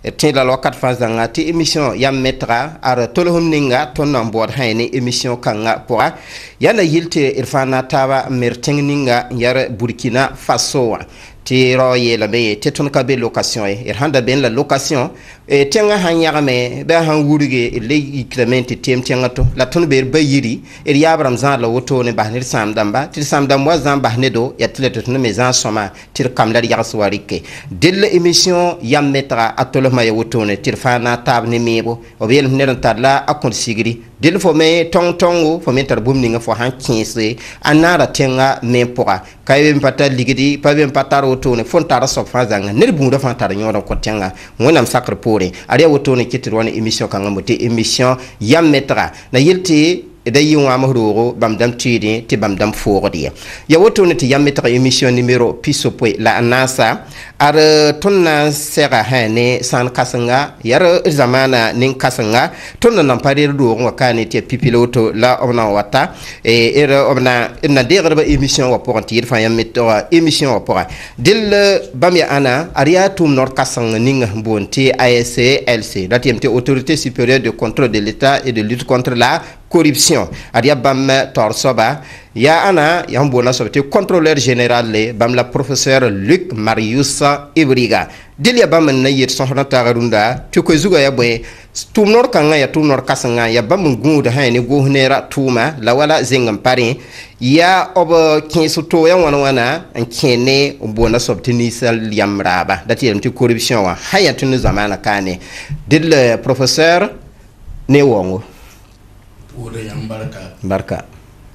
tin la lokat fa zanga ti émission yam metra ar tolhum ninga ton nambor hayni émission kanga pora yana yilte irfana tawa merting ninga yar Burkina Faso ti roye la be te ton ka be location e handa ben la location e tenga hanya me be han wurige le increment tem tenga to la ton be bayiri e yabram zan la woto ne bahnir samdamba ti samdam wa zan bahnedo ya tleto ne mezan soma tir kam la yarswarike del émission yam metra atolo ma ya woto ne tir fana tab ne mebo o be ne tadla akon sigri del fo me tong fo me tar bumninga fo han 15 anara tenga me pora kaybe pata ligidi pabe pataro wotone fontara sok fazanga nel bunda fantara nyoro ko tenga wonam sakre pore ari wotone kitir woni émission kanga moti émission yam metra na yilti da yiwa mahrogo bamdam tidi ti bamdam fogodi ya wotone ti yam metra émission numéro pisopoe la nasa ar tonna sera hane san kasanga yar zamana nin kasanga tonna nan parir do wakani ti pipiloto la ona wata e era ona na degre ba émission wa porantir fa yam metra émission wa pora dil bamya ana aria tum nord kasanga ninga bonti ASCLC la TMT autorité supérieure de contrôle de l'état et de lutte contre la corruption aria bam torsoba ya ana yambona sobte contrôleur général le bam la professeur Luc Marius Ibriga dilia bam na yir sohna tagarunda to ko zuga ya boy tumnor kanga ya tumnor kasanga ya bam nguda hayni go hunera tuma la wala zengam pare ya obo kinsu to ya wana an kene bona sobte ni sal yamraba dati yamti corruption wa hayatun zamana kane dil professeur ne wongo Ode yang barka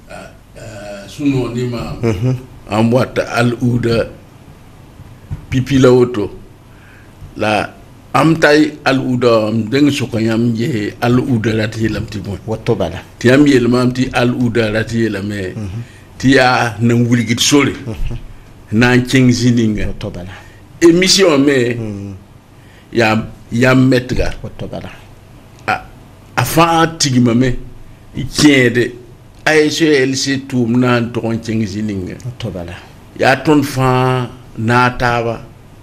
suno nima amwata al uda pipila oto la amtai al uda deng sokanyam je al uda lati lam tibon wato bala tiam yel mam ti al uda lati la me tia na wulgit sole na cheng zininga wato bala émission me ya metka wato bala afa tigima me kiede ASCLC tum nan ton cheng zininga to bala ya ton fa na tawa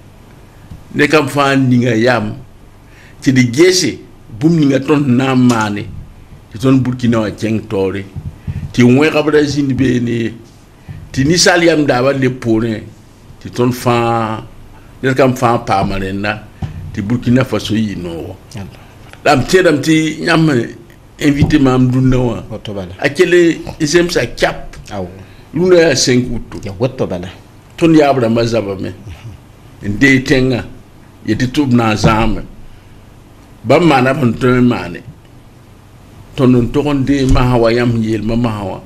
ne kam fa ninga yam ci di gese bum ninga ton na mane ci ton Burkina wa cheng tore ti won kabra zin be ni ti ni sal yam da ba le pone ti ton fa ne kam fa pa malena ti Burkina Faso yi no dam tedam ti nyam invité mam dunna wa akele isem sa cap aw luna ya 5 août ya wato bala ton yabra mazaba me nde tenga yeti tub na zame ba mana ban ton mane ton ton de ma hawa yam yel ma hawa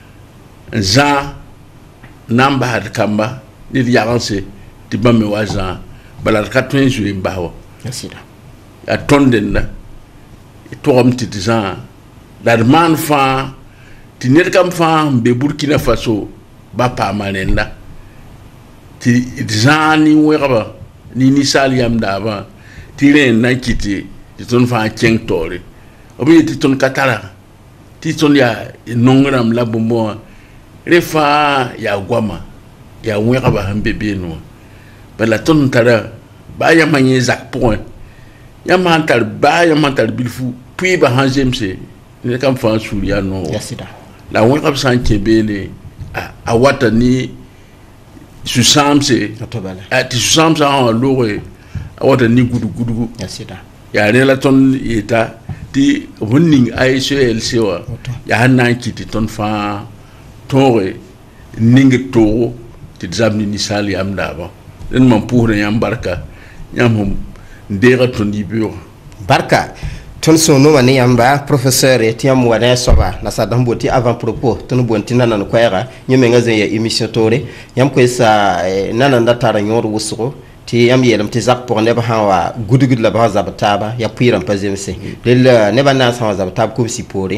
za namba had kamba ni yaranse ti bamme wa za bala 80 jours mbawa yasida a tonden na toom ti za dar man fa ti net kam fa be Burkina Faso ba pa manenda ti zani weraba ni saliam daba ti ren na kiti ti ton fa cheng tore obi ti ton katara ti ton ya nongram la bombo refa ya gwama ya weraba hambe beno bala ton tara ba ya manye zak point ya mantal ba ya mantal bilfu puis ba hanjemse ne kam fa suria no yasida la won kam san kebele a wata ni susamse atobala ti susamse a lore a wata ni gudu yasida ya ne la ton eta ti wonning ASCLC wa ya hanan kiti ton fa tore ninge to ti zamni ni sali am daba den man pour yam barka yam ndera ton dibio barka ton sono wani yamba professeur etiam wana soba na sadam boti avant propos ton bonti nanan kwera nyeme ngaze ya émission tore yam ko sa nanan da tara nyor wusro ti yam yelam ti zak pour ne ba hawa gudugud la ba zabtaba ya puiram pazemse del ne ba na sa zabtab ko si pore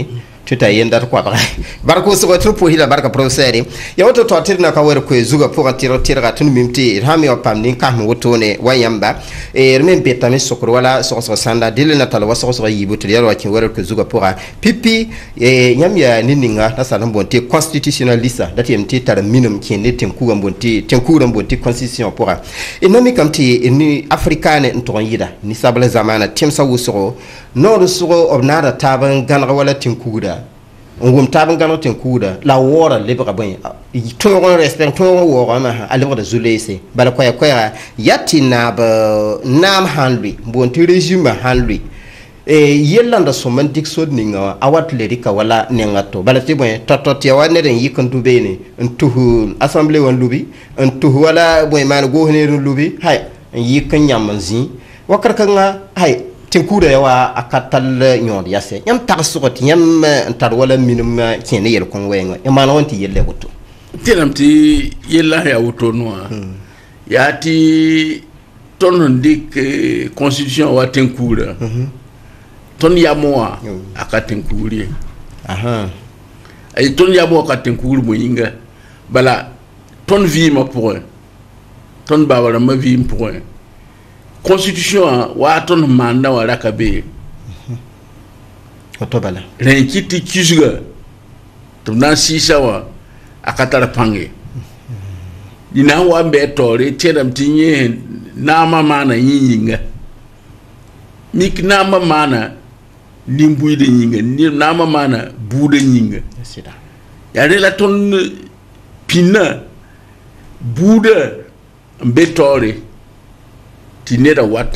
tuta yenda ko ba barko so ko po hila barka professeur ya wato to tirna ka wara ko zuga pour tira tun mimti hami o pamni ka mo wotone wayamba e remen betami sokro wala so sanda dile na tala waso so yibutu ya wa kin wara ko zuga pour pipi e nyam ya nininga na sanan bonte constitutionnaliste dati mti tar minum kin ne ten ku bonte ten ku bonte constitution pour e nomi kamti ni africaine nton yida ni sabla zamana timsa wusoro no suro obnara taban ganra wala ten kuda ngum taban gano ten kuda la wora lebra ben to respect to wora ma alebra de zulese bala koya yati na ba nam handli bon ti regime handli e yellanda so man dik sod ninga awat lerika wala nengato bala ti bon totot ya wane den yikantu bene ntuhu assemblée wan lubi ntuhu wala boy man go hneru lubi hay yikan nyamanzi wakarkanga hay tinkuda yawa akatal nyon yase yam tarsukoti yam tar wala minum kene yel kon wenga yamana wonti yelle wuto tinamti yella ya wuto noa yati ton ndik constitution wa tinkuda ton yamoa akatinkuri aha ay ton yamo akatinkuri mo yinga bala ton vie ma pour ton bawala ma vie pour constitution wa ton manda wala kabe otobala ren kiti kisga to na sisa wa akatara pange dina wa be tore tedam tinye na mama na yinga mik na mama na limbuy de yinga ni na mama na bude yinga sida ya rela ton pina bude be tore ti neda wat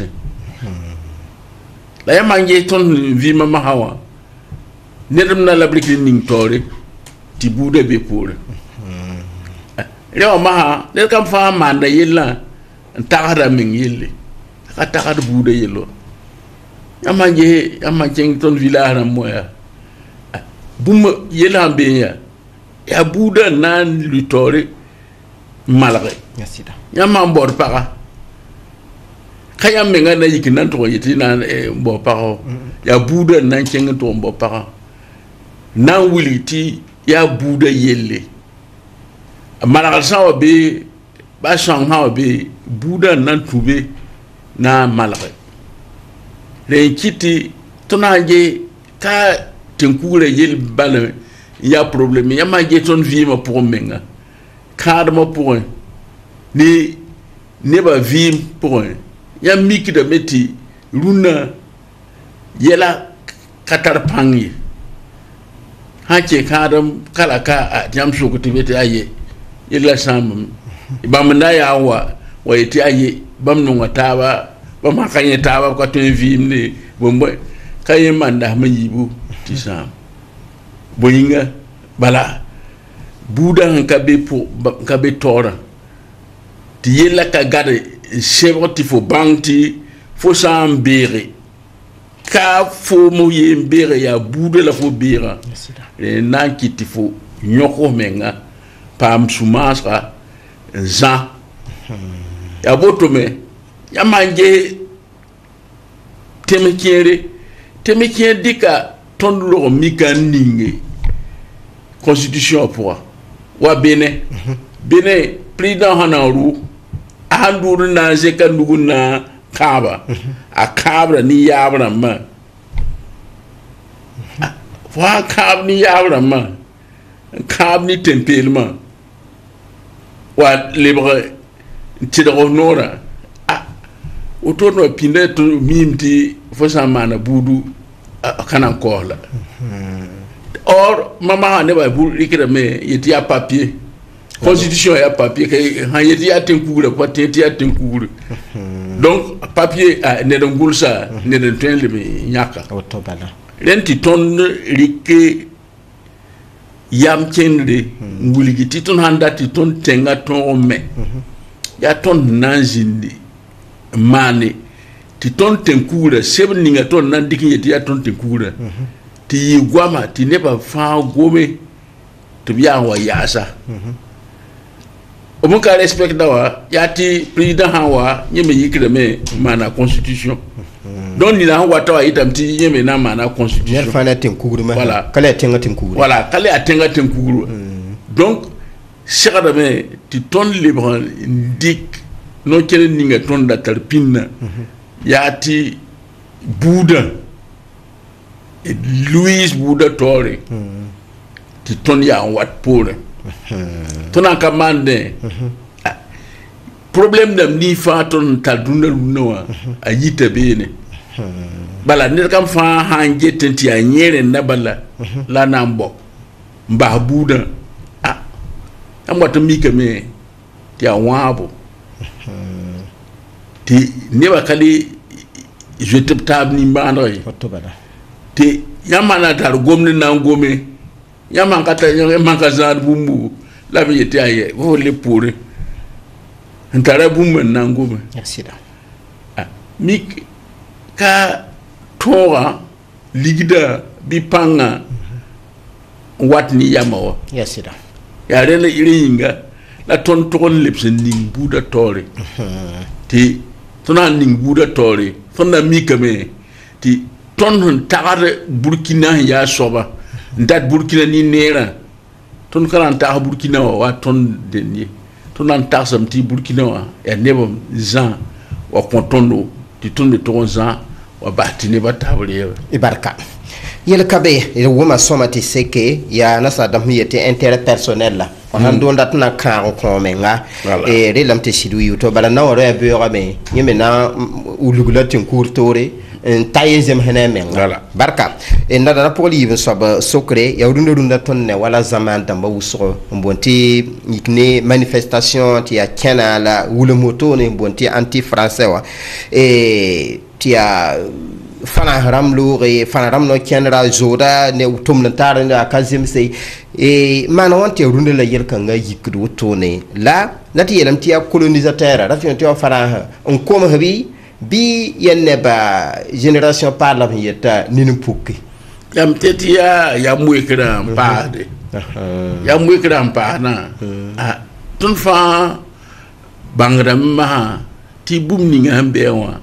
la yamange ton vi mama hawa nedam na labrik ning tore ti bude be pour rewa maha ne kam fa manda yella taxara min yelle ka taxar bude yello yamange ton village moya bum yella be ya buda nan lu tore malare yasida yamam bor para kaya menga na yikinan to yiti nan bo para ya buda nan kenga to bo para nan wiliti ya buda yelle malare sawa be ba sang ha be buda nan tube na malare le kiti tonanje ka tenkure yel bale ya problème ya ma ton vie ma pour menga cadre pour ni ne ba vie pour ya miki de meti luna yela katar pangi hache kadam kala ka jam so ko tibete aye yela sam bamna ya wa yiti aye bam no ngatawa bam hakanye tawa ko to vie ni bombo kaye manda ma yibu tisam boyinga bala budan kabe tora ti yela ka gade chevre fo banti fo sambere ka fo mo yembere ya bude la fo bira e nanki ti fo nyoko menga pam sumasra za ya botome ya manje temekere dika ton lo mikaninge constitution pour wa bene président hanaru andur na zeka nduguna kaba a kabra ni yabra ma wa kab ni yabra ma kab ni tempelma wa libre tidro nora otorno pinde to mimti fo samana budu kana kola or mama ne ba bul ikira me yeti ya papier constitution ya papier kay han yeti ya tenkure ko teti ya tenkure donc papier ne don gulsa ne don tenle mi nyaka otobala lenti ton rike yam chenre nguligi ti ton handati ton tenga ton me ya ton nanjindi mane ti ton tenkure seben ninga ton nan diki yeti ya ton tenkure ti gwama ti neba fa gome to biya wa yasa o mon ka respect dawa yati président hawa nyeme yikre me mana constitution don ni la wa tawa itamti nyeme na mana constitution ner fana tin kuguru ma voilà kala tenga tin kuguru voilà kala atenga tin kuguru donc chakada me ti ton libre dik no kele ninga ton da tarpinna yati Bouddha et Louise Bouddha Tore ti ton ya wat pole ton en commande problème dam ni fa ton ta dundal noa a yita bene bala ne kam fa hanje tenti a nyere na bala la nambo mba Bouddha am wat mi kame ti a wabo ti ne ba kali je te tab ni mbandre te yamana dar gomne na ngome yaman kata yaman kazar bumbu la bi yete aye wo le pourre ntara bumbu na ngome yasida mik ka tora ligida bi panga watni yamawa yasida ya rena iringa la ton lepsen ning buda tore ti tona ning buda tore fonna mikame ti ton tagar Burkina ya soba ndat Burkina ni nera ton kan ta Burkina wa ton denye ton an ta samti Burkina wa ya nebo zan wa kontondo ti ton de ton zan wa batine batable ibarka yel kabe il woma somati seke ya nasa dam yete intérêt personnel la on don dat na kan ko menga e relam te sidu yuto bala na woro ya beura me yeme na ulugulatin kurtore en tayezem hene menga barka e ndada na poli yim soba sokre ya runda tonne wala zaman damba wusro mbonti ikne manifestation ti ya kena la wule moto ne mbonti anti français wa e ti ya fana ramlo e fana ramno kenra zoda ne utum na tar na kazim sei e mana wante runde la yel kan ga yikdu tone la nati yelam ti colonisateur rafi on ti fana on koma habi bi yenne ba génération par la yeta ninu pukki yam tetia ya muikra mpade ya muikra mpana tun fa bangra ma ti bum ni ngambe wa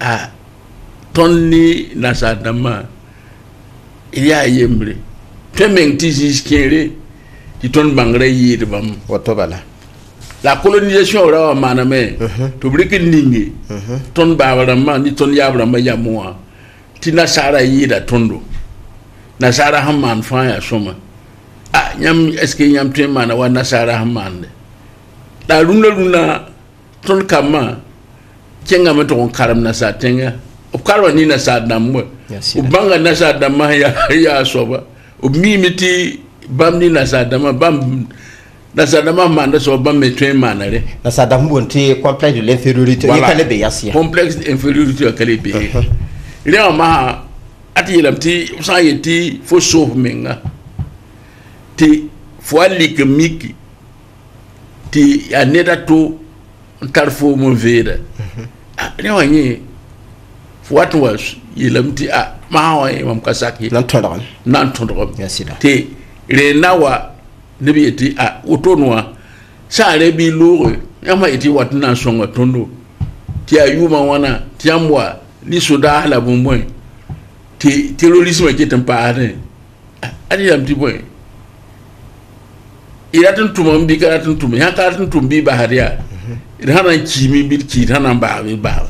tonni nasa dama ya yembre temeng tisi kere ti ton bangre yid bam wato bala la colonisation ora mana me to brikin ningi ton babara ma ni ton yabra ma yamwa ti nasara yida tondo nasara hamman fa ya soma nyam eske nyam te mana wa nasara hamman da luna ton kama kenga me to karam nasa tenga o karwa ni na sadam mo o banga na sadam ya soba o mimiti bam ni na sadam bam na sadam manda so bam metwe manare na sadam bonti complexe de l'infériorité voilà. Kale be yasia complexe d'infériorité kale be ile ma ati lamti sa yeti fo sof menga ti fo alik miki ti aneda to tarfo mo veda ile wanye what was yelamti mawa imam kasaki nan tondron yasida te renawa nebiyeti otonwa sare bi lore yama eti watna songa tondo ti ayuma wana ti amwa ni soda la bomwe ti terrorisme qui est un parent ali amti boy iratun tumambi karatun tumi hakaratun tumbi baharia irhana chimi bi chi hana ba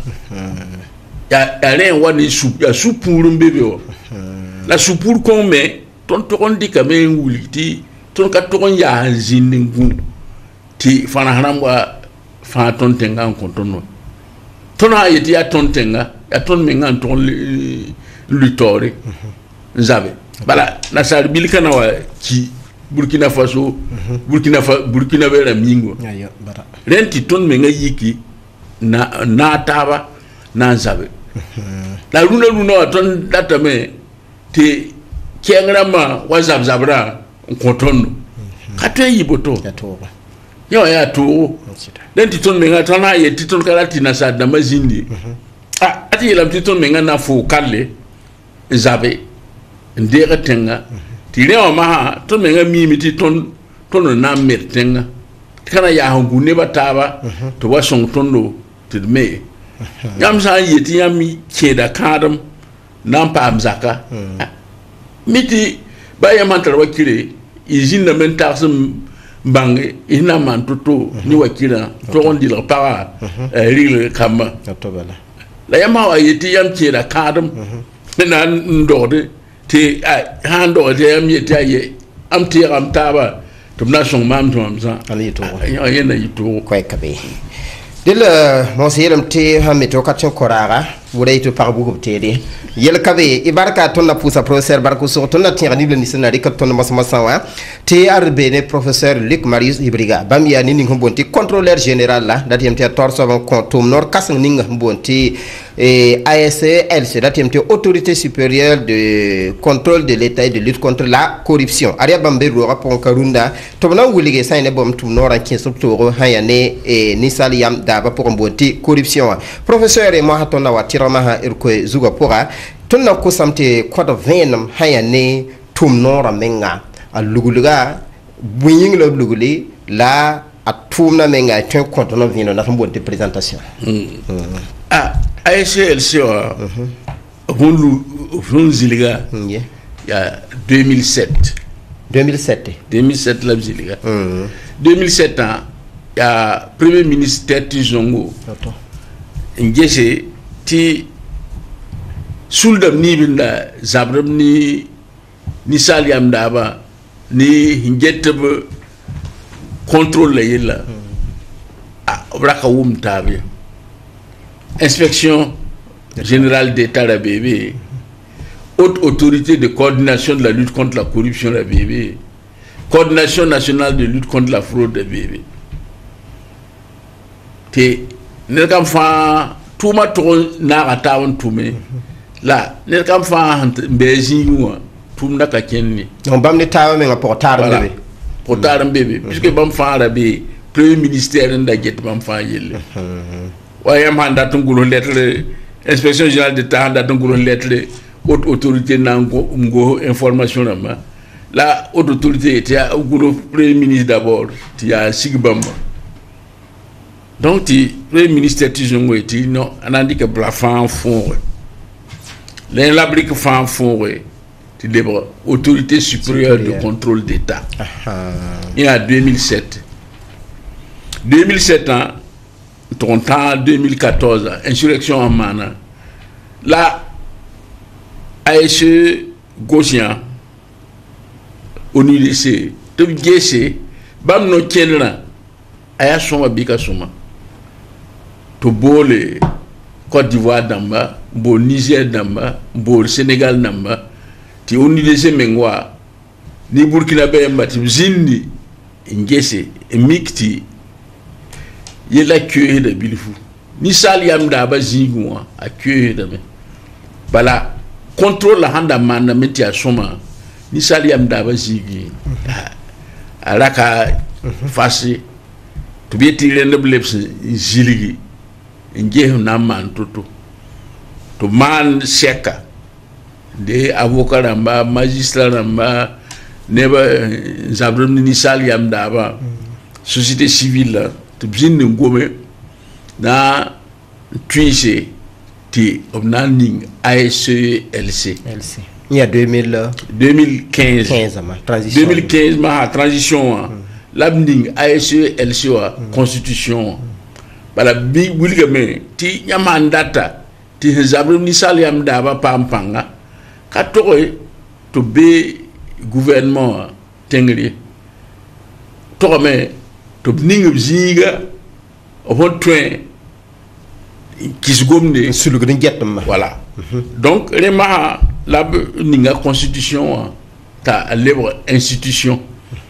ya ren wani soup ya soupuru mbebe o la soupuru ko me ton to on di kame wuliti ton ka to on ya ziningu ti fana hanamba fa ton tenga ko tonno ton ha yiti ya ton tenga ya ton me ngan ton lutore nzabe bala na sar bilkana wa ki Burkina Faso Burkina bera mingo ayo bara renti ton me ngayiki na taba na nzabe la luna ton data me te kengrama wazab zabra kontono katwe yiboto yo ya to den titon me ngata na ye titon kalati na sa da mazindi ati la titon me ngana fo kalle zabe ndere tenga tire o ma ton me ngami mi titon na mertenga kana ya hangu ne bataba to wa song tondo to me yam sa yeti yam ke da kadam nan pa amzaka miti ba ya mantar wakire izin na mentasum bange ina man toto ni wakira to on di la para ril kama la yama wa yeti yam ke da kadam na ndode te hando de yam yeti aye am tiram taba tum na song mam tum sa ali to ayena yito koy kabe dil mo selam te ha meto katcho koraga wure to par bugo tede yel kabe ibarka ton na pusa professeur barko so ton na tira ni sena de ton mas masawa te arbe ne professeur Luc Marius Ibriga bam ya ni ngombonti contrôleur général la datem te torso ban kontum nor kasang ninga mbonti ASCLC datem te autorité supérieure de contrôle de l'état et de lutte contre la corruption aria bambe ro rapon karunda to na wulige sayne bom tum nora kin subtoro hayane ni saliyam daba pour mbonti corruption professeur e mo hatona watira maha irko zuga pora tunna ko samte kwada venam hayane tum nora menga a luguluga buyin lo luguli la a tumna menga ten kontona vino na mbonti présentation ASCLC on ziliga ya 2007 la ziliga 2007 ans ya premier ministre Tizongo ngese ti suldam ni binda zabram ni saliam daba ni hinjetbe contrôle la yella braka wum tabi inspection générale d'État la bébé haute autorité de coordination de la lutte contre la corruption la bébé coordination nationale de lutte contre la fraude la bébé te ne kam fa tuma to na atawan tume la ne kam fa mbezi wa tum na ka kenni on bam ne tawa me portar bébé portar bébé puisque bam fa rabi premier ministère nda jet bam fa yelle waye manda tungulo lettre inspection générale d'État handa tungulo lettre haute autorité nango ngo information là la haute autorité était au premier ministre d'abord il y a Sigbamba donc le premier ministre Tizongo était non on a dit que blafan fond les labrique fan fond tu libre autorité supérieure de contrôle d'État il y a 2007 ans ton temps 2014 insurrection en mana là ASC Gauchien ONUDC to gese bam no kenna aya soma bika soma to bole Côte d'Ivoire damba bo Niger damba bo Sénégal damba ti ONUDC mengwa ni Burkina Faso mbati zindi ngese mikti yela queue de bilfu ni saliam da ba zingwa a queue de me bala contrôle la handa man meti a soma ni saliam da ba zigi alaka fasi to be tire ne bleps ziligi nge na man toto to man seka de avocat ramba magistrat ramba neba zabrum ni saliam da ba société civile to bin ngome na tuise ti obnaning ASCLC il y a 2015 ma transition l'abning ASCLC constitution bala bi wulgame ti nyamandata ti zabrum ni saliam daba pampanga ka to be gouvernement tengri to me to ning ziga on train qui se gomme sur le grand jet voilà donc les ma la ninga constitution ta libre institution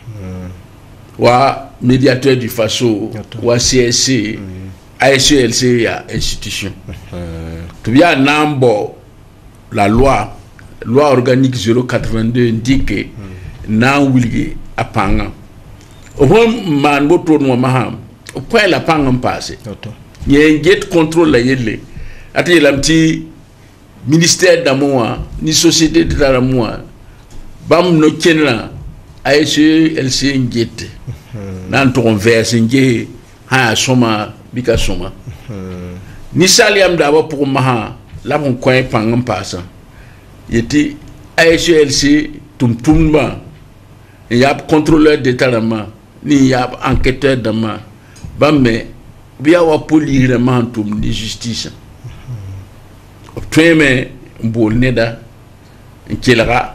wa médiateur du Faso wa CSC ASCLC ya institution to bien nambo la loi organique 082 indique na wilgi apanga au man bo to no maham au point la pangam passé il y a un get contrôle la yelle ati lamti ministère d'amour ni société d'état d'amour bam no kenna ASLC ngete nan to converse nge ha soma bika soma ni saliam d'abord pour maha la mon coin pangam passa yeti ASLC tumtumba il y a contrôleur d'état dama ni il y a enquêteur dama bamme biya wa polirement tum di justice obteme mbol neda nkelera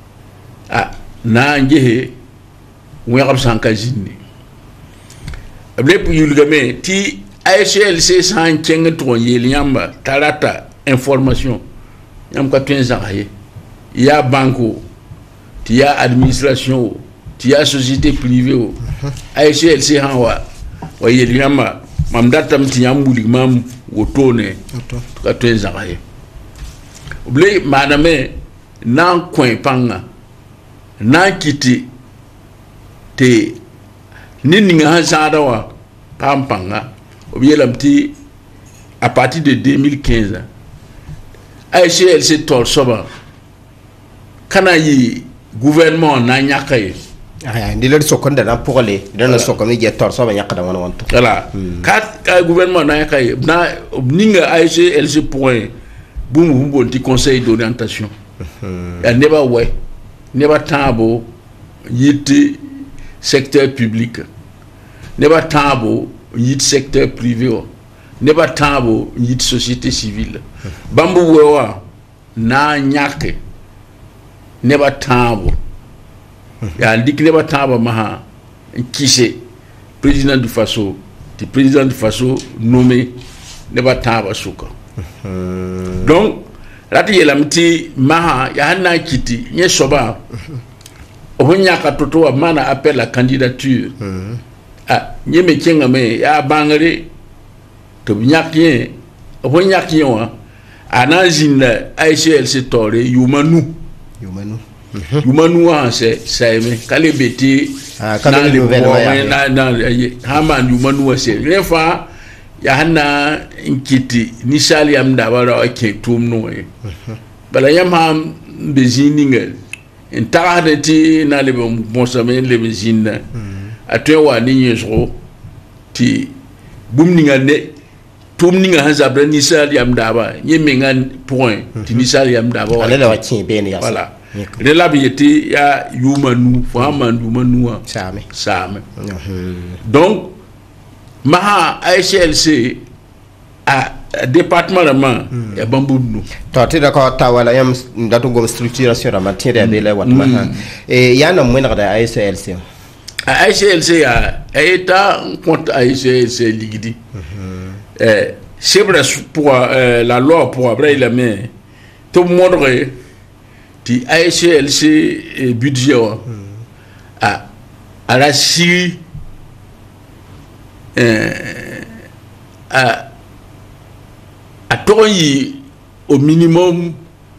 na ngehe wengam sankazini lepp yulgame ti ASLC san ceng to yeliamba talata information yam ka tenza haye ya banco ti ya administration ti ya société privée ASLC hanwa wa yeliamba mam datam ti yambuli mam wotone ka tenza haye oblé madame nan coin panga nan kiti te ninga hazada wa pampanga obiyelamti à partir de 2015 ASLC tol soba kana yi gouvernement na nyakaye ndile sokonda na pourle dana sokami je tor soba nyakada wona wonto voilà ka gouvernement na nyakaye na ninga ASLC point bumbu ti conseil d'orientation ya neba tabo yiti secteur public neba tabo yiti secteur privé neba tabo yiti société civile bambu wewa na nyake neba tabo ya ndik neba tabo maha kise président du Faso nommé neba tabo suka donc lati yelamti maha ya hana kiti nye soba ohonya ka toto wa mana appel la candidature nye mekenga me ya bangare to nyakye ohonya kiyo anazina ASLC tore yumanu wa se saime kale beti na le na hama yumanu wa se refa ya hana nkiti ni sali am da wara ke tumno bala yam ham bezini ngel en taradeti na le bonsame le bezina atwa ni nyesro ti bumninga ne tumninga hazabra ni sali am da ba nyemenga point ti ni sali am da ba ala wa kin be ni voilà de la bieti ya yumanu fama yumanu same donc maha ASLC a département rama ya bambunu to te da ko tawala yam ndatu gom structuration rama tiere de la wat maha e yana mwena da ASLC ya eta compte ASLC ligidi c'est vrai pour la loi pour après la main tout le monde ti ASLC budget à la si à toyi au minimum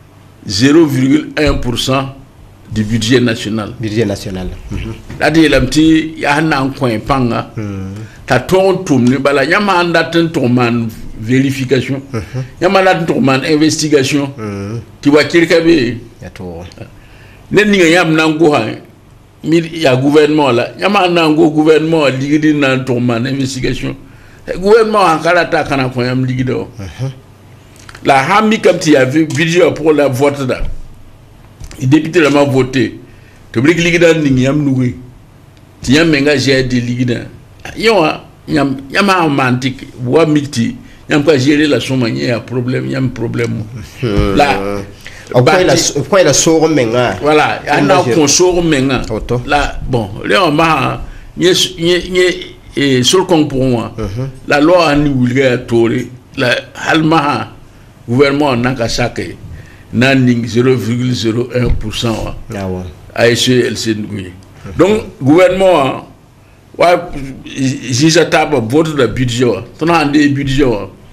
0,1% du budget national. Là de l'amti ya na coin panga ta ton tourne bala yama andaten tourman vérification yama andaten tourman investigation ti wa kirkabe ya to ne ninga yam nango ha ya gouvernement là yama nango gouvernement ligidi nan tourman investigation gouvernement ankara ta kana ko yam ligido la hami comme tu as vu budget pour la vote là les députés l'ont voté to brik ligida ningi yam nugi ti yam menga j'ai de ligida yo yam yama romantique wa miti yam ka gérer la somme y a problème yam problème là pourquoi la soro menga voilà ana ko soro menga là bon le ma nye sur con pour moi la loi a ni wulga tore la halma gouvernement naka sake naning 0,01% ASLC donc gouvernement wa jisa taba vote de budget ton ande budget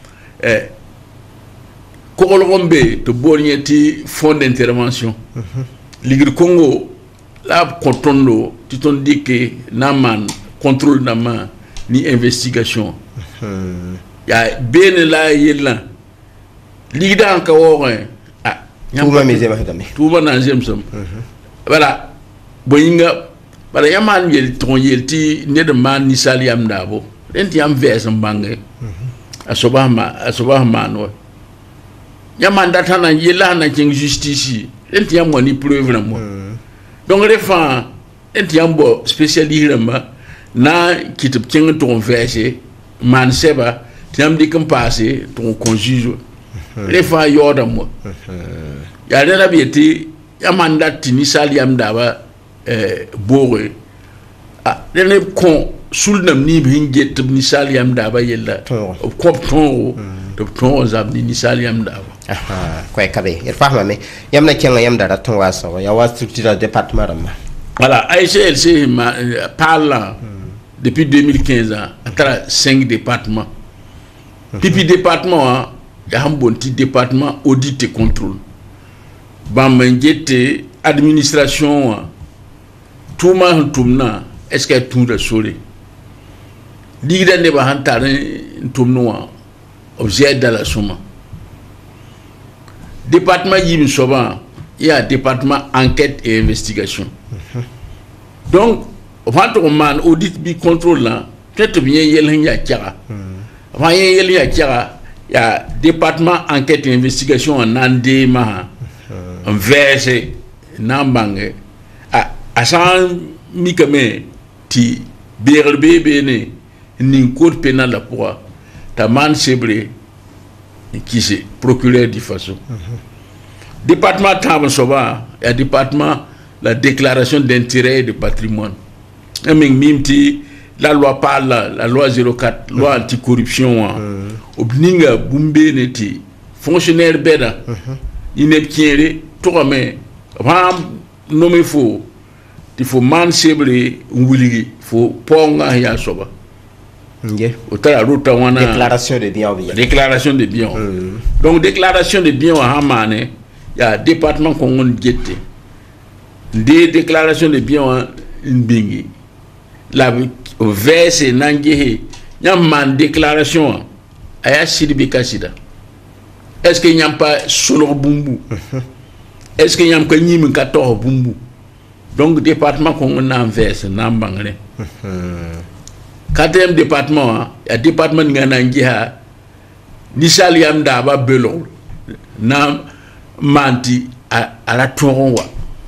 ko olombe to bonieti fonds d'intervention ligir Congo la kotondo ti ton dike naman contrôle nama ni investigation ya ben la yella ligida an ka woren Touba misema hitami Touba na jem sam voilà boyinga para yaman yel ton yelti ne de man ni saliam dabo enti am vers mbange asoba mano yaman datana yela na king justice enti am woni preuve na mo donc les femmes enti am bo spécialiste na kitib king ton verser man seba tiam di kan passer ton conjuge les femmes yoda mo ya le rabieti yaman dati ni saliam daba bore dene kon sulnam ni binget ni saliam daba yella kop ton de ton zab ni saliam daba ko kabe ir fahma me yamna kenga yam dara ton waso ya was structure département ram voilà AICLC parle depuis 2015 à travers 5 départements pipi département ya ham bonti département audit et contrôle bamengete administration tout tumna est-ce que tout le solé digda ne ba hantare tumno objet dans la soma département yim soba il y a département enquête et investigation donc quand on man audit bi contrôle là peut-être bien yel ya tiara avant yel ya tiara il y a département enquête et investigation en andema en verse nambange a san mikame ti berbe bene ni code pénal la pour ta man sebré qui c'est procureur du faso département tam soba et département la déclaration d'intérêt et de patrimoine mimti la loi parle la loi 04 loi anticorruption obninga bumbe neti fonctionnaire beda ineptiere to mais ram nommé faux il faut man sebré wuligi faut ponga ya soba la déclaration de biens. Déclaration de biens. Donc, déclaration de biens à Hamane, il y a un département qu'on a guetté. Des déclarations de biens à Mbingi. La verse Nangehe, il y a une déclaration à Yassidi Kassida. Est-ce qu'il n'y a pas Solo Bumbu? Est-ce qu'il n'y a pas Nim Kator Bumbu? Donc, département qu'on a en verse, Nambangre. Quatrième département, il y a département de Ganangia, Nisaliam Daba Belon, Nam Manti à la Toronwa.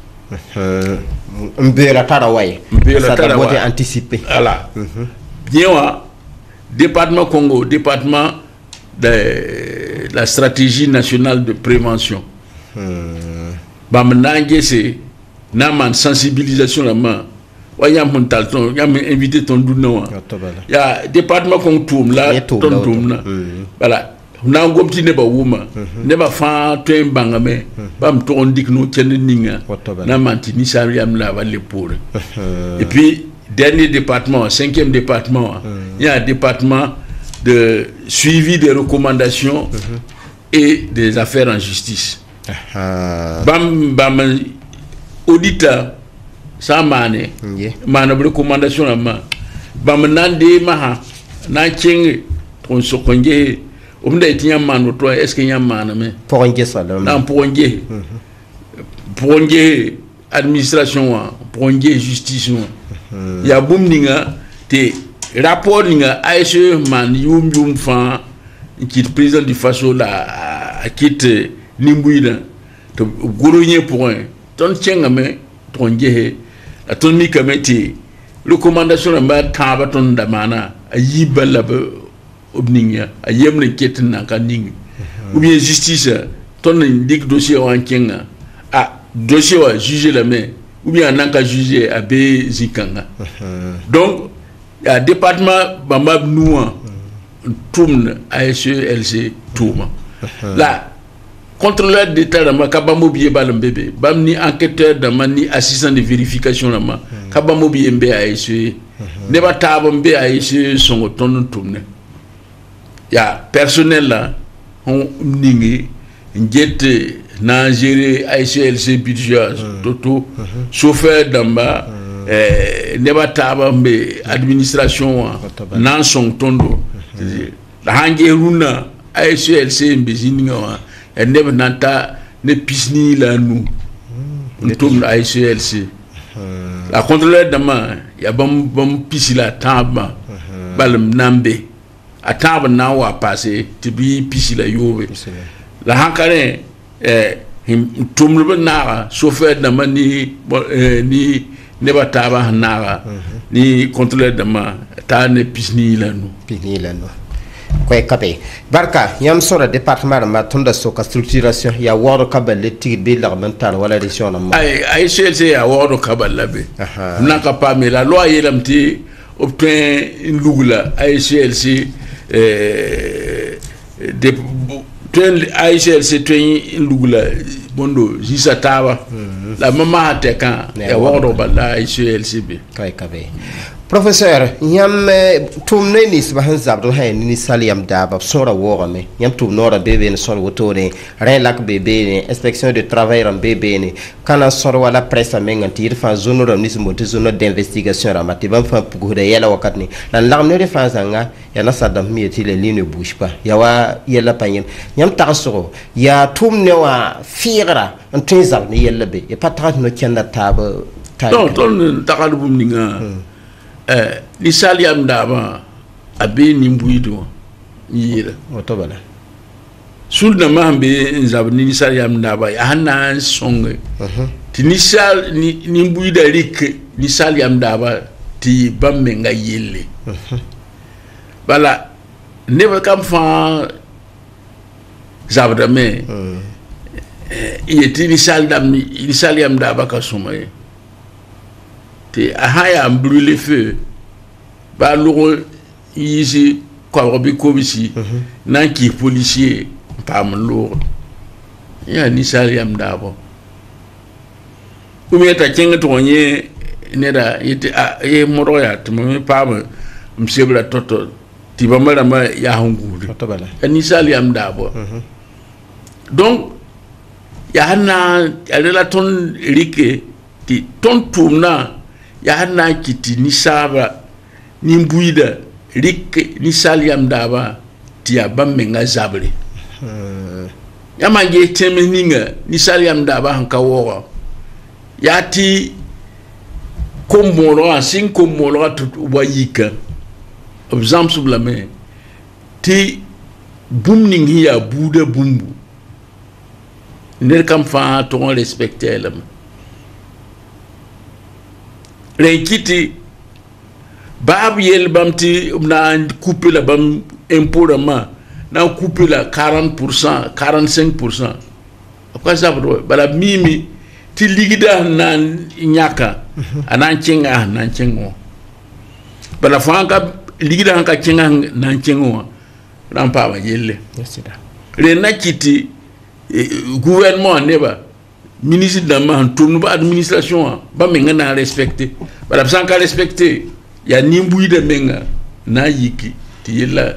Mbera Taraway. Ça doit être anticipé. Voilà. Bien, département Congo, département de la stratégie nationale de prévention. Bamenange, c'est Naman sensibilisation la main. Il y a invité ton douno. Il y a département qu'on tourne là, ton tourne. Voilà. On a un gros petit neba wouma. Neba fan, tu es un bangame. Bam, tu on dit que nous tiens une ligne. Na mantini sariam la va l'épaule. Et puis, dernier département, 5e département, il y a un département de suivi des recommandations et des affaires en justice. Bam, bam, auditeur. Ça mané mana recommandation la ma bam nande maha na cheng ton sokonge umda tinya manu to est-ce que yamana me poronge salam na poronge administration poronge justice ya bumninga te rapport ninga aise man yum fa qui président du faso la quitte nimbuina to gorogne point ton chenga me tonge ton mi kameti recommandation na taba ton da mana ayi balaba obninga ayem ne ketina kaning ou bien justice ton indique dossier en kenga dossier wa juger la main ou bien nanka juger abe zikanga donc ya département bambab noua tourne AICLC tourne là contrôleur d'état dans ma kabamo bié balam bébé bam ni enquêteur dans ma ni assistant de vérification dans ma kabamo bié mbé AIC ne ba tabam bé AIC son ton tourne ya personnel là on ningi ngete na gérer AICLC budget toto chauffeur d'amba ne ba tabam bé administration nan son tondo la hange runa AICLC mbizininga et never nanta ne pisni la nous tourne AICLC la contrôleur dama ya bam pisi la tamba balam nambe a tamba na wa passé tibi pisi la yobe la hankare tumlu na chauffeur dama ni neba taba nara ni contrôleur dama ta ne pisni la no koy kape barka yam sora département ma tunda soka structuration ya woro kabal le tigbe la mental wala région ma ay CLC ya woro kabal la be naka pa mais la loi yelamti obtient une lugla ay CLC de ten ay CLC ten lugla bondo jisa tawa la mama te kan ya woro balla ay CLC be koy kape professeur yam tum ne ni sbahan zabdo hay ni saliam daba sora worame yam tum nora bebe ne son wotore relak bebe ne inspection de travail ram bebe ne kana sor wala presse mengantir fa zone ram ni smonte zone d'investigation ram atiban fa pugude yela wakat ni lan lam ne fa zanga ya na sadam mieti le ligne bouge pas ya wa yela panyen yam tarsoro ya tum ne wa figra en tenzal ni yella be e patrat no kenda taba ton takadu ninga ni saliam daba abe ni mbuido yira otobala sulna mambe nzab ni saliam daba ya hana songe ti ni sal ni mbuida rik ni saliam daba ti bamme nga yelle bala never come fa zabda me yeti ni saliam daba ka sumaye te ahaya brûler feu ba logo ici quoi robi komisi nan ki policier pam logo ya ni saliam dabo umi ta kenga to nye neda yete e moroya to me pam msebla toto ti ba mala ma ya hunguri otobala ni saliam dabo donc ya hana ala ton rike ti ton tumna ya hana kiti ni saba ni mbuida rik ni saliam daba ti ya bamme nga zabre ya manje teme ninga ni saliam daba hanka wo ya ti komoro asin komoro tut wayika exemple sur la main ti bumning hiya buda bumbu ner kam fa to respecter la renkiti bab yel bamti na couper la bam impôt na couper la 40% 45% quoi ça veut bala mimi ti ligida na nyaka anan chenga nan chengo bala fanka ligida hanka chenga nan chengo rampa ba yelle le nakiti gouvernement neba ministre de la tourne administration ba menga na respecter bala sanka respecter ya nimbuyi de menga na yiki ti yella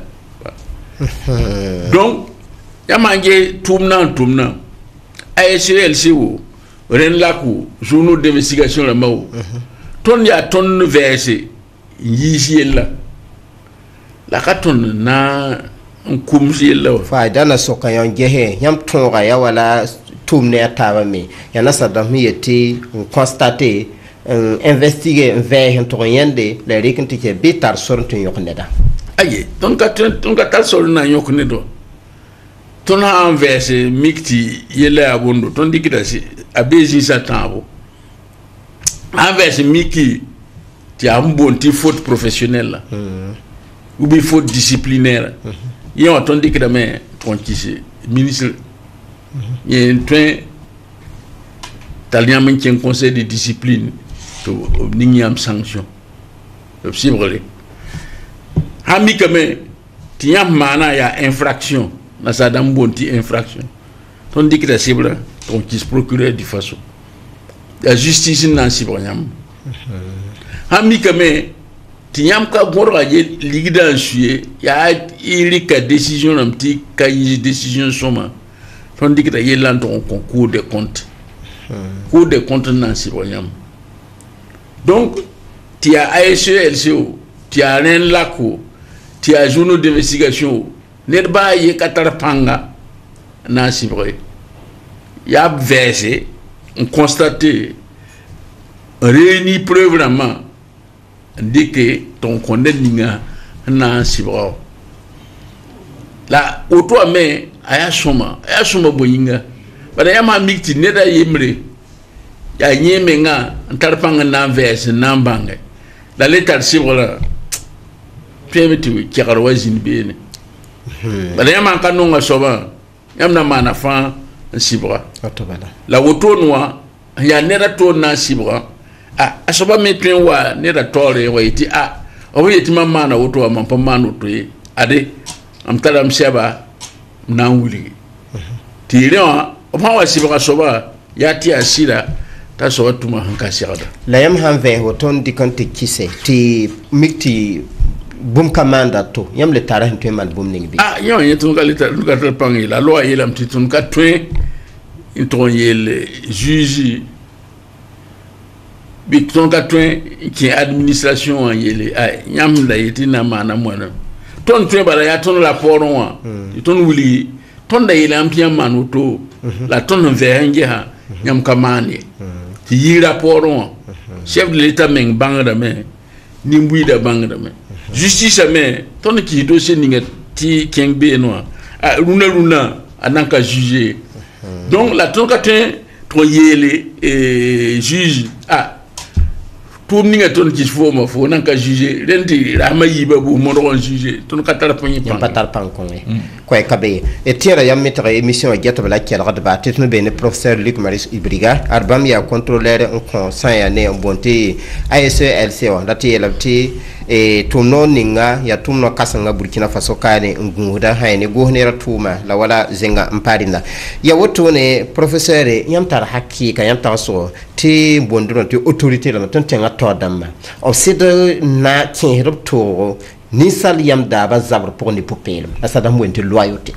donc ya manje tumna ASLC wo ren laku journaux d'investigation la mawo ton ya ton verser yisi yella la katon na kumsi yella fa dana soka yon gehe yam tonga ya wala tumne ataba me ya na sadam yeti constater investiguer vers ton yende les rekinti ke bitar sortu yokneda aye ton ka tal sol na yoknedo ton a enversé mikti yele abondo ton dikita si abezi sa tambo enversé miki ti ambonti faute professionnelle ou bien faute disciplinaire yon ton dikita mais ton kisi ministre yen train talien maintien conseil de discipline to niam sanction ciblé hami comme tiam mana ya infraction na sa dam bonti infraction ton dit que la cible ton qui se procureur du façon la justice nan cibranyam hami comme tiam ka gorga je ligida suye ya ilika décision amti kay décision soma ton dit que y lan ton concours de compte cours de compte nan cibranyam donc tu as ASLCO tu as rien lako tu as journaux d'investigation nerba ye katarpanga na cibre y a versé on constaté réuni preuve vraiment dès que ton condamné ninga na sibro la auto ame aya soma boyinga bada yama mikti neda yemre ya nyeme nga ntarpanga na verse na mbange la letter sibro la pemeti kiarwa zinbene bada yama kanonga soba yamna mana fa sibro la auto noa ya neda to na sibro asoba metwen wa neda tore wa iti obo yeti mama na auto wa mampa manu to ade am talam seba na wuli ti lewa o ma wa sibra soba ya ti asira ta so tuma hanka sirada la yam han ve hoton dikante kisse ti mikti bum kamanda to yam le tarahin to man bum ning bi yo yetun ka le ka pangi la loi yelam ti tun ka twen intron yel juge bi ton ka twen ki administration yele yam la yeti na mana mona ton twen bala ya ton la poron wa ton wuli ton da yele ampia manuto la ton verenge ha nyam kamani ti yira poron chef de l'état meng bangada me nimbui da bangada me justice me ton ki dossier ninga ti kengbe no runa ananka juger donc la ton ka twen ton yele juge tout ninga ton qui fo nanka juger rendi rama yiba bu mo don juger ton ka tar poni pa tar pan ko ko e kabe e tira yam metre émission getta bla kiel rad ba tetno be ne professeur Luc Maris Ibriga arbam ya contrôleur un conseil ya ne bonté ASLC on dati elabti e tumno ninga ya tumno kasanga Burkina Faso kane nguda hayne gohnera tuma la wala zenga mparina ya woto ne professeur yam tar hakika yam tar so ti bonduro ti autorité la ton tenga todam o sede na tin to ni sal yam da ba zabr pour ni popel asada mwente loyauté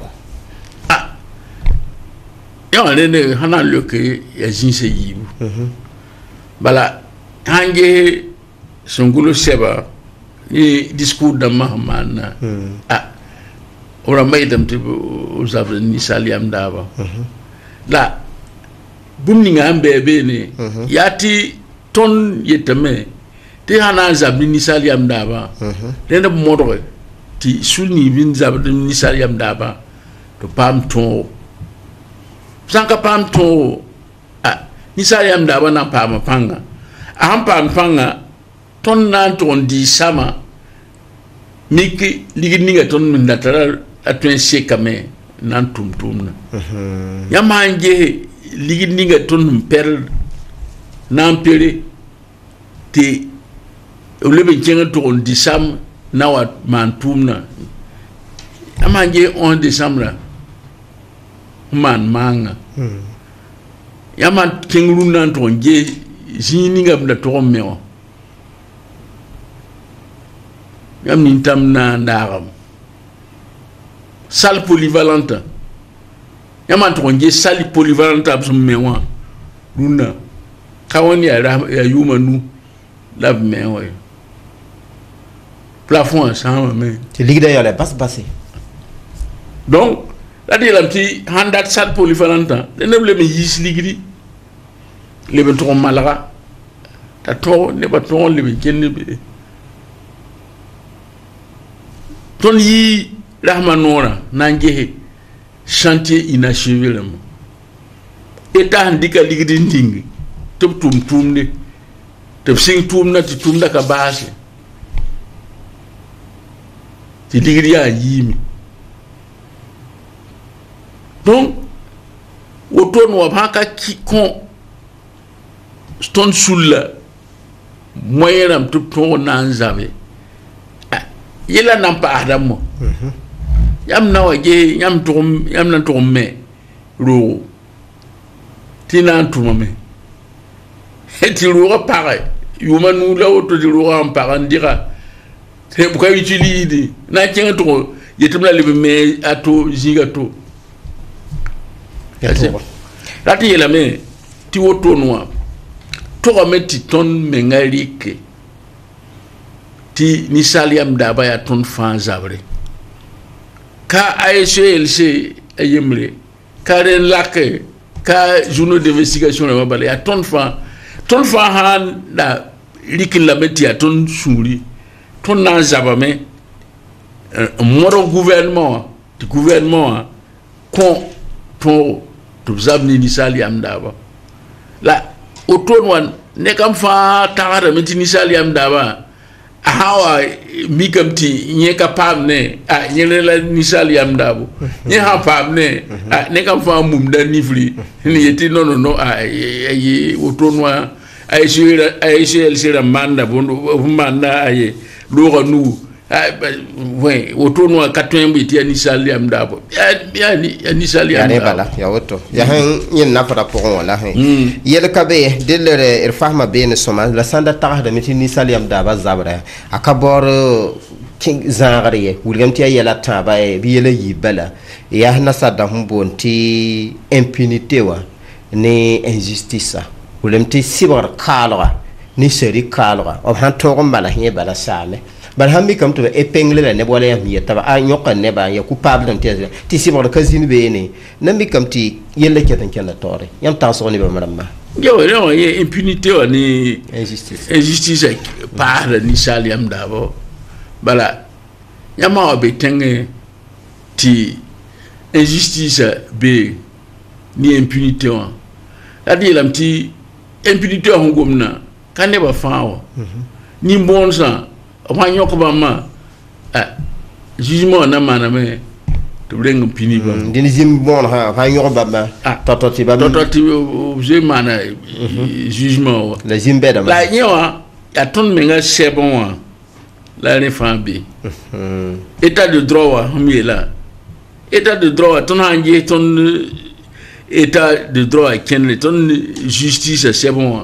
yo ne hana loke ya jinse yibu bala hange songulo seba ni discours de Mahamana ora maidam te uzavre ni saliam daba la bumni ngambe bene yati ton yetame te hana zabni ni saliam daba denda modore ti sulni bin zabni ni saliam daba to pam ton sanka pam ton ni saliam daba na pam panga pam panga ton nan ton di sama miki ligini ga ton min datara atwen sekame nan tum na yamanje ligini ga ton per nan pere te olebe jenga ton di sam na wat man tumna yamanje 1 décembre man manga yaman kengru nan ton je jini ga da ton mewa yam nintam na ndaram salle polyvalente yaman to nge salle polyvalente absum mewa luna kawani ya yuma nu lab mewa plafond sans mais ti ligda ya la basse donc la di lam ti handat salle polyvalente de ne le yis ligri le ben to malaga ta to ne ba to le ben kenni be ton yi rahmanora nangehe chantier inachevé le état handika ligdi ndingi top tumne top sing tumna ti tumda ka base ti ligdi ya yimi donc auton wa haka ki kon stone sulla moyeram top to nanzabe yela nampa adamo yam na waje yam nan to me ro tinan to me heti ro pare yuma nu la auto di ro am parandira te bu ka utilise na kenga to yetumla le me ato zigato lati yela me ti woto noa to ameti ton mengalike ti ni saliam daba ya ton fan zabre ka ASLC ayemre ka ren lake ka journaux d'investigation la bale ya ton fan ton fa han da likin la metia ton souri ton na zabame moro gouvernement kon ton to zabni ni sali am daba la oton wan ne kam fa tara meti ni sali am daba hawa mikamti nye ka pamne nye la ni sali am dabo nye ha pamne ne kam fa mum da nifli ni yeti no ay oton wan ay sira manda bondo manda ay lo nu ouais otono 80 ti ani sali am dabo ya ni sali am bala ya woto ya han yin na fara pour wala hen yel kabe delere irfahma ben soma la sanda tax da meti ni sali am daba zabra akabor king zangare wulgam ti yela taba bi yela yibala ya na sadda humbonti impunité wa ni injustice wulgam ti sibar kalwa ni seri kalwa o han to bala hin bala sale bal hambi kam to épingle la ne bola yam yeta ba nyoka ne ba ya coupable dans ti si bon kazini be ne nambi kam ti yella ketan ken la tore yam ta so ni ba madama yo ye impunité o ni injustice par ni sali am dabo bala yama o be tenge ti injustice be ni impunité o adi lam ti impunité o ngomna kan ne ba faawo ni bonsa wa nyoko ba ma jugement na maname to bring pini ba dini zim bon ha nyoko ba ma tototi je mana jugement la zimbe da la nyawa ya ton menga sebon la ne fambi état de droit mi là état de droit ton hanje ton état de droit ken ton justice sebon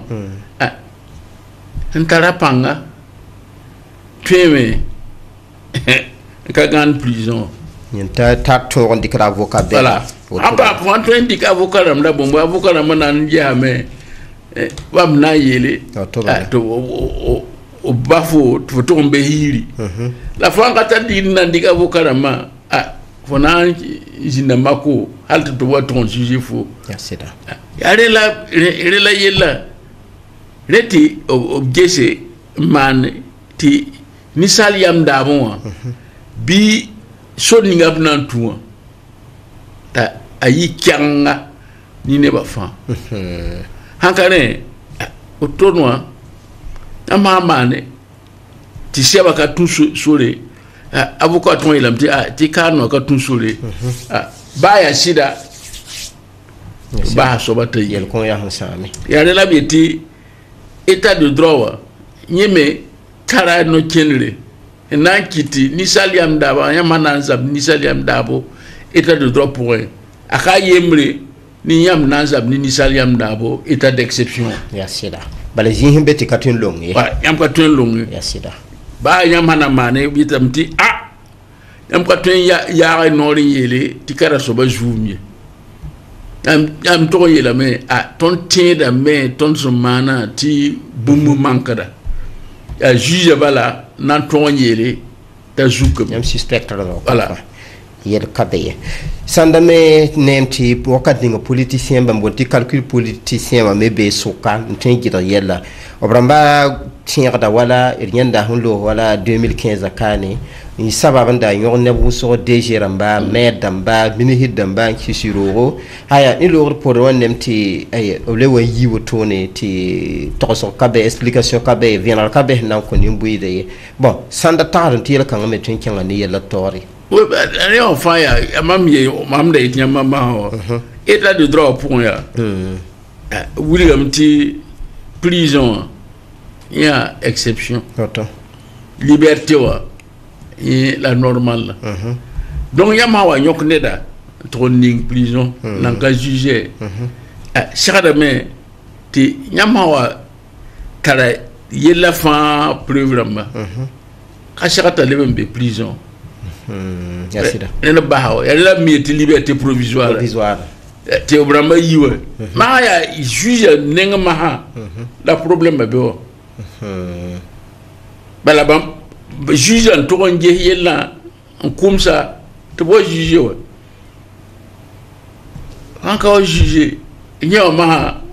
ntara panga tueme ka gan prison ta to on dikra avocat be voilà apa point dik avocat ram da bombo avocat ram nan jame wam na yele to o bafo to tombe hiri la franca ta din nan dik avocat ram fona jinna mako halt to wa ton juge fo ya seda ya rela yela reti obgese man ti ni sali am dabo bi soni ngab nan tuwa ta ayi kyanga ni ne ba fa hankane otonwa ama mane ti seba ka tu sore avocat ton ilam ti kano ka tu sore ba ya sida ba so ba tay yel ko ya hansami ya la bieti état de droit nyeme kara no kenre na kiti ni saliam daba ya mananzab ni saliam dabo état de droit pour aka yemre ni yam nanzab ni saliam dabo état d'exception ya sida bale jin beti katun long wa yam katun long ya sida ba yam mana mane bitamti yam katun ya nori yele tikara so ba jumie am to yela me ton tienda me ton somana ti bumu mankada ya juge bala nan to yele ta zuka yam suspect voilà yel kabe sandame nemti wakati ngo politicien ba mboti calcul politicien ba mebe soka ntengi da yella obramba tienda wala rienda hundo wala 2015 akane ni sababan da nyor ne bu so DG ramba medamba minihid damba kisiro haya ni lor pour nemti ay ole wa yiwo tone ti toso kabe explication kabe vienal kabe na ko ni mbuide bon sanda tar ti la kan me tun kan ni yella tori oui allez on fire mam de tinya mama état de droit pour ya William ti prison il y a exception liberté wa la normale donc yama wa nyok neda training prison nan ka juger chara me ti yama wa kala yella fa programme ka chara ta lebembe prison ya sida ne ba hawo ya la mi ti liberté provisoire te obramba yiwe ma ya juge nenga ma la problème be o bala bam juge en to nge yella comme ça to bo juge wa anka o juge nyaw ma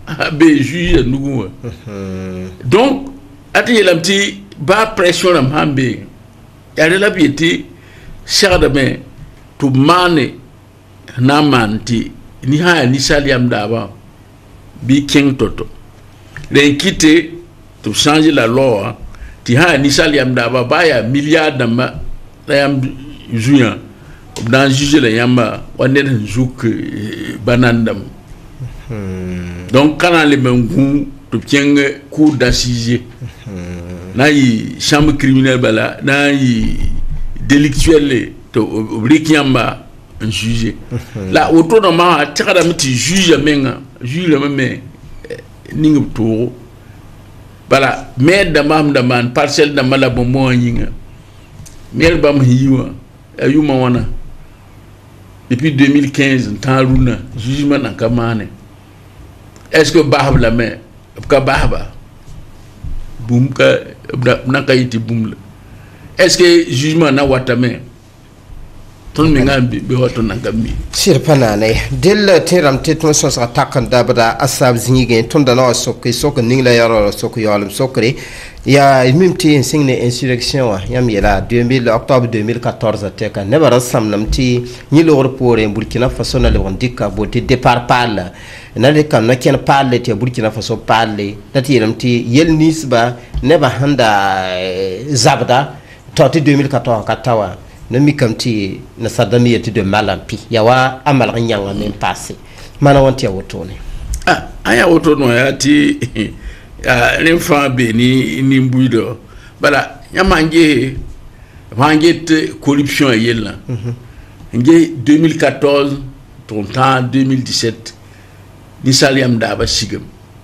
be juge nugu donc ati yelam ti ba pression am hambe ya de la bieti shagada me to mane na manti ni ha ni saliam daba bi king toto les quitter to changer la loi ti ha ni saliam daba ba ya milliard dama yam juin dans juger la yamba wanen juk banandam donc quand les mengu to tieng cour d'assises na yi chambre criminelle bala na yi délictuel to oblik yamba un juge là autrement tikada miti juge menga juge me ningu to bala mais daman parcelle da mala bo mo yinga mer bam hiwa ayuma wana depuis 2015 tant luna jugement na kamane est-ce que bahab la mais ka bahaba boum ka na kayiti boum est-ce que jugement na watame ton mi ngambi be wato na gambi sir panane del teram tetmo so sa takanda bada asab zingi ton da no sokki sok ningla yaro sok yolum sokri ya mimti singne insurrection wa yam yela 2000 octobre 2014 teka ne bara samnamti ni lor pore Burkina Faso na le wondika boti départ parle na le kam na ken parle te Burkina Faso parle tati yelamti yel nisba ne ba handa zabda toti 2014 katawa no mi kamti na sadami yeti de malampi yawa amal nyanga men passé mana wonti awotone aya wotono ya ti l'enfant béni ni mbuido bala yamange te corruption yella nge 2014 ton temps 2017 ni saliam daba sigam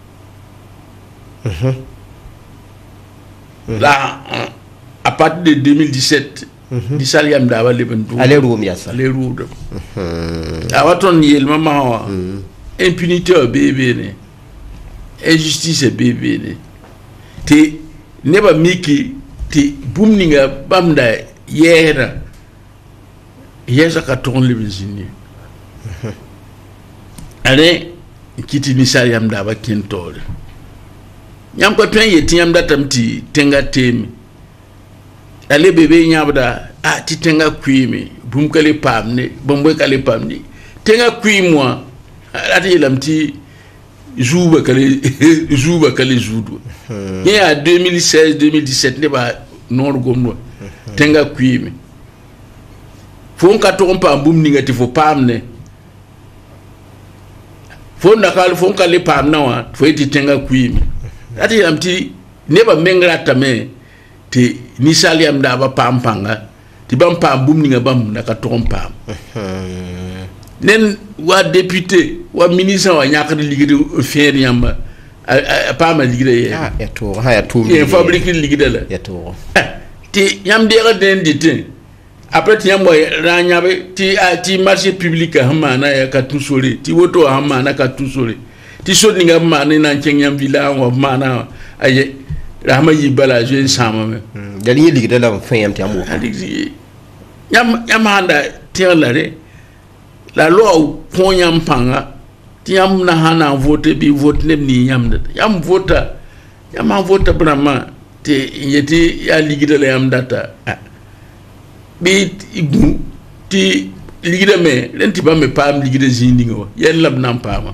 là à partir de 2017 di saliam daba lebentu ale room yasa ale room awaton yel mama impunité bébé ne injustice bébé ne te neba miki te bumninga bamda yera ka ton lebenzini ale kiti ni saliam daba kentole nyam ko pen yeti nyam datamti tenga temi ale bébé nyabda ti tenga kwimi bum kale pamne bomboy kale pamni tenga kwimwa ati lamti juba kale judo ya 2016 2017 ne ba nor gomno tenga kwimi fon ka to pam bum ni ngati fo pamne fon nakal fon kale pamna wa fo eti tenga kwimi ati lamti ne ba mengra tame ti ni saliam da ba pampanga ti bam pam bum ni ngabam na ka to pam nen wa député wa ministre wa nyakade ligide fer yamba pa ma ligide ya to ha ya to e fabrique ligide la ya to ti yam de den dite après ti yam wa nyabe ti marché public ha mana ya ka tusore ti woto ha mana ka tusore ti so ni ngam mana na nyam villa wa mana aye rahma yibala je sama me dali ligide la fa yam ti amu yam handa tialare la loi ponyam panga tiam na hana vote bi vote nem ni yam vota brama te yeti ya ligida la yam data bi igu ti ligida me lenti ba me pam ligida zindingo yen lab nam pama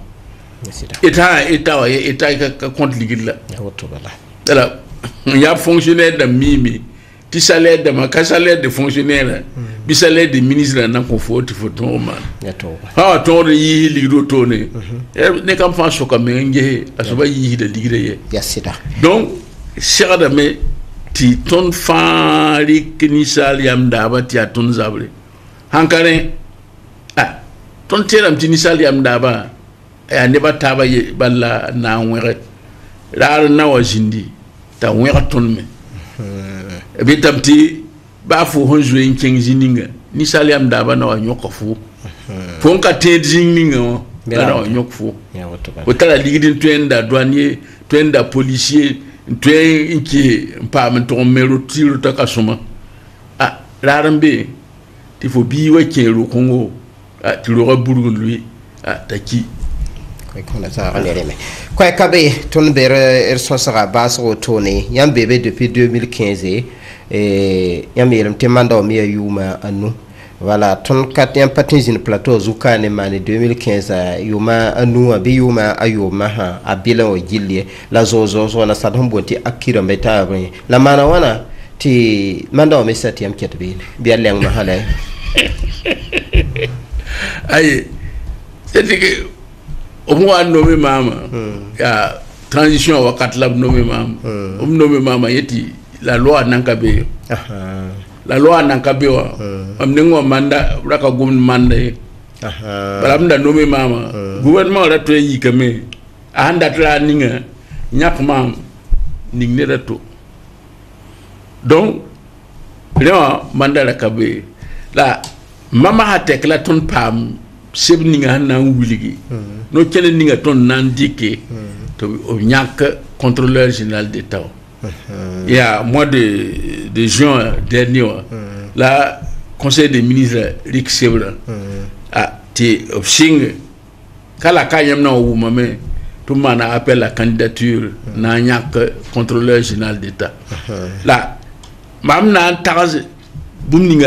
eta ka compte ligida ya woto bala dala ya fonctionnaire da mimi ti salaire de ma ka salaire de fonctionnaire bi salaire de ministre na ko foti foto man ya to to yi ligdo to ne ne kam fa so kam nge asoba yi de ligde ye ya sida donc sera me ti ton fa rik ni saliam daba ti aton zable hankare ton teram ti ni saliam daba ya ne ba taba ye balla na were la na wajindi ta were ton me bitamti ba fu honjwe nking zininga ni saliam daba na wanyoko fu fonka te zininga na wanyoko fu ko tala ligidin twenda douanier twenda policier twen inki mpa menton mero tiro takasuma larambe ti fo bi wa kero kongo ti lo raburu lui taki qu'on a ça en éré mais quoi kabé ton bere so sera bas retourner yam bébé depuis 2015 et yam yelam te manda mi yuma anu voilà ton quatrième patin plateau zuka ne mane 2015 yuma anu abi yuma ayuma ha abila o gillie la zozo na sadhom bonti akira meta la mana wana ti manda mi sati yam ketbe bi aleng ma halay ay c'est que au moins nommé maman ya transition wakat la nommé maman nommé maman yeti la loi nankabe la loi nankabe wa amnengo manda raka gum manda balamda nommé maman gouvernement la to yi kame anda tra ninga nyak mam ning ne rato donc là manda la kabe la mama hatek la ton pam seb ninga na wuligi no kele ninga ton nan dike to o nyak contrôleur général d'état il y a mois de juin dernier la conseil des ministres Rick Sebra a ti sing kala kayam na wu mame tout mana appelle la candidature na nyak contrôleur général d'état la mam na taraz bumninga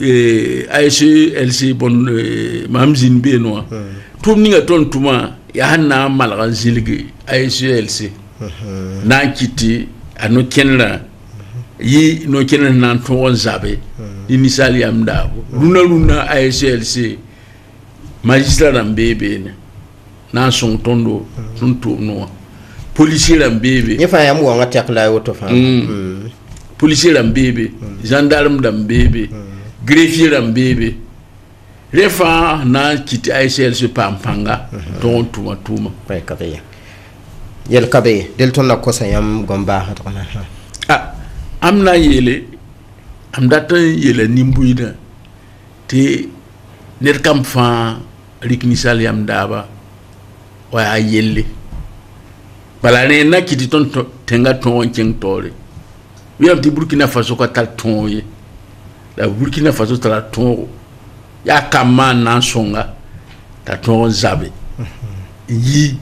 ASLC bon mamzin be no tum ninga ton tuma ya hanna malga zilgi ASLC na kiti ano kenla yi no kenla nan ton zabe initial yamdabo luna ASLC magistrat mbebe na son tondo tuntu no policier mbebe ni fa yam wo ngatek la woto fa policier l'ambébé, gendarme l'ambébé, greffier l'ambébé. Les femmes n'ont quitté ASL se pampanga, ton touma. Ouais, kabé. Yel kabé, del ton la kosa yam gomba hatrona. Ah, amna yele, amdata yele nimbuida, te nerkam fan riknisal yam daba, wa yele. Balane na kiti ton tenga ton keng tore. Oui, un petit Burkina Faso qui a ton la Burkina Faso a ton ya kama nan songa ta ton zabe yi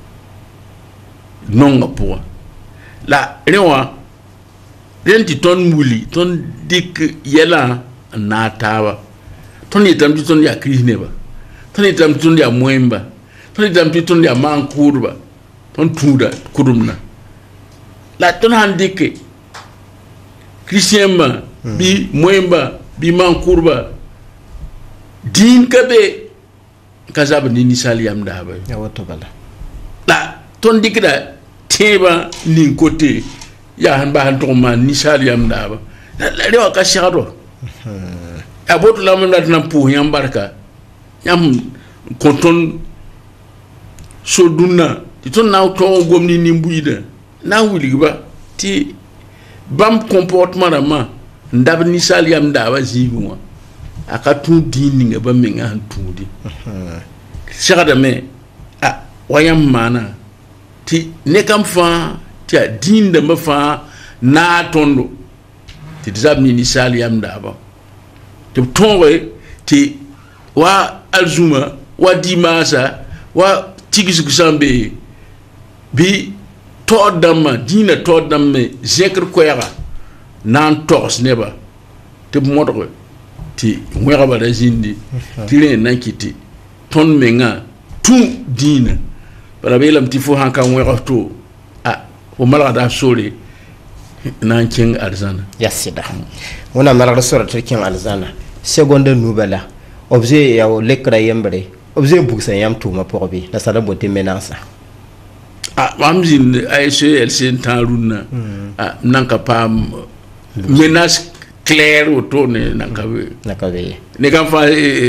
non pour la rewa renti ton muli ton dik yela na tawa ton itam ton ya krisneba ton itam ton ya moemba ton itam ton ya mankurba ton tuda kurumna la ton handike Christian bi moemba bi mankurba din kabe kazaba ni nisali yamda ba ya wato bala la ton dikida teba nin côté ya han ba han to man nisali yamda ba la rewa ka shado aboto la mo na pour yam barka yam konton soduna ti ton na to gomni ni mbuyida na wuli ba ti bam comportement ma ndab ni saliam dawa zigwa aka tu dini nga ba menga tudi shagada me a wayam mana ti ne kam fa ti dinda ma fa na tondo ti zab ni saliam dawa ti tonwe ti wa alzuma wa dimasa wa tigisu sambe bi todama dina todame zekr koyara nan tos neba te modre ti mwera ba zindi ti le nankiti ton menga tu dina bala belam ti fo hanka mwera to o mala da sore nan king arzana yasida wona mala sore to king arzana seconde nouvelle objet ya lekra yembre objet buksa yam to ma porbi la sala bote menansa mamzin ASL sentaruna nanka pam menace claire autour nakabe ne kan fa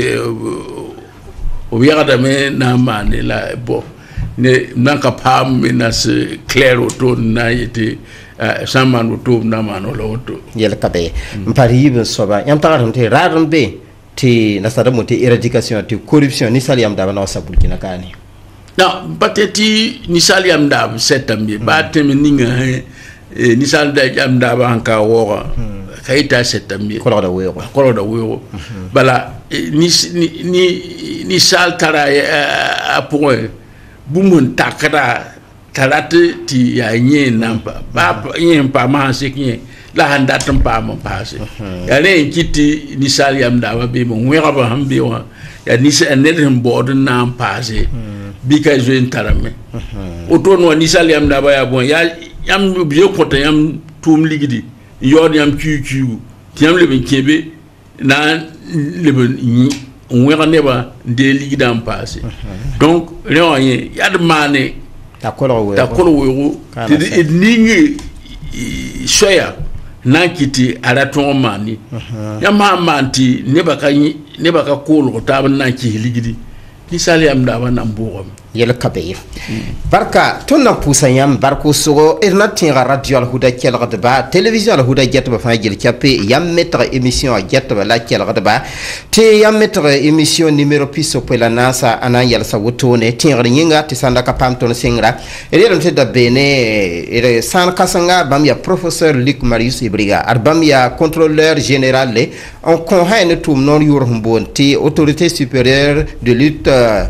o biada me na mane la bo ne nanka pam menace claire autour na yete saman autour na mano loto yel kabe mpari yibe soba yam taram te raram be ti nasada monte éradication ti corruption ni saliam da na sa Burkina kani na pateti nisali amdab setambi batem ninga nisal da amdab anka wora kayita setambi kolo da wero bala ni sal tara a point bumun takra talate ti ya nye namba ba nye pa ma sekye la handa tan pa mo passe ya le kiti ni saliam da ba be mo ngwa ba hambe wa ya ni se anen board na passe bi ka je ntarame oto no ni saliam da ba ya bon ya yam biyo kota yam tum ligidi yor yam QQ tiam le ben kebe na le ben ngwa ne ba de ligida en passe donc rien ya de mané ta kolo wo ti ningi soya na kiti araton mani ya manti ne baka kolo ta na ki ligidi ni sali am da wana mbogom yel kabir barka tonna pusayam barko sugo irna tinga radio al huda kel gadba television al huda jet ba fa jil chape yam metre émission jet ba la kel gadba te yam metre émission numéro piso pela nasa ana yel sa wotone tinga nyinga ti sanda ka pam ton singra ere te da bene ere san kasanga bam ya professeur Luc Marius Ibriga arbam ya contrôleur général le on kon hayne tum non yor humbonti autorité supérieure de lutte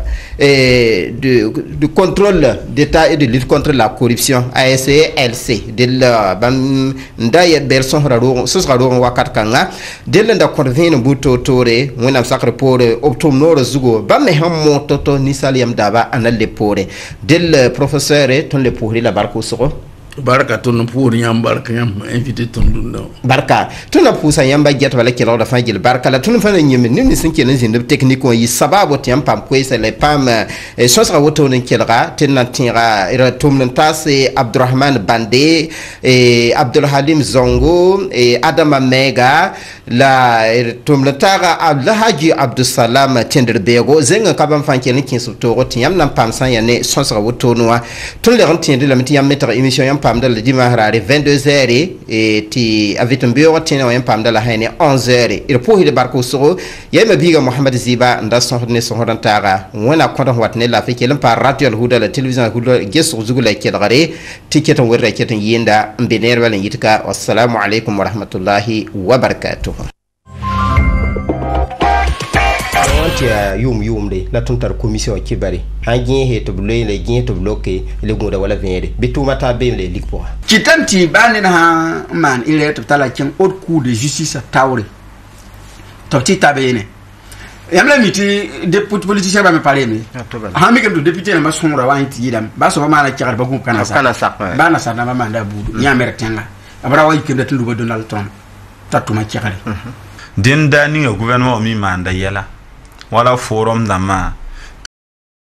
et de contrôle d'État et de lutte contre la corruption ASCLC de la bam ndaye berson raro sos raro wakat kanga de la convene buto tore wona sacre pour optum noro zugo bam hammo toto ni saliam daba anal le pore del professeur ton le pour la barko soro barka ton pour yam barka yam invité ton dundo barka ton la pousa yamba jet wala kilo da fangil barka la ton fana nyemi ni sinke nan zin technique yi sababu tiam pam ko c'est les pam so sera woto nen kelra tenna tira ira tumnan tase Abdourahmane Bandé et Abdul Halim Zongo et Adama Mega la tumnan tara Alhaji Abdou Salam Tenderbego zenga kabam fankel kin subto tiam nan pam san yane so sera woto noa ton le rentende la metiam mettre émission yam pam dal dimanche 22h et ti avec un bureau tena yam pam dal hayne 11h il pour le barko soro yema biga Mohamed Ziba nda sonne sonhodan tara wona konta watne la feke lam par radio huda la télévision huda gesso zugula kelgare ticket on werra ketan yinda mbener wala yitka wassalamu alaikum wa rahmatullahi wa barakatuh tia yum de la tuntar commission kibari hangien he to blé le gien to bloqué le goda wala vende bituma ta be le likpo kitanti bani na man ile to tala kin haute cour de justice tawre to ti tabene yamla miti député politicien ba me parler me ha mi kam député na masonra wa inti yidam ba so ma na kiar ba gun kana sa ba na sa na ma nda budu nya mertenga abra wa ikem da tundu ba Donald Trump tatuma kiare den dani gouvernement mi manda yela wala forum dama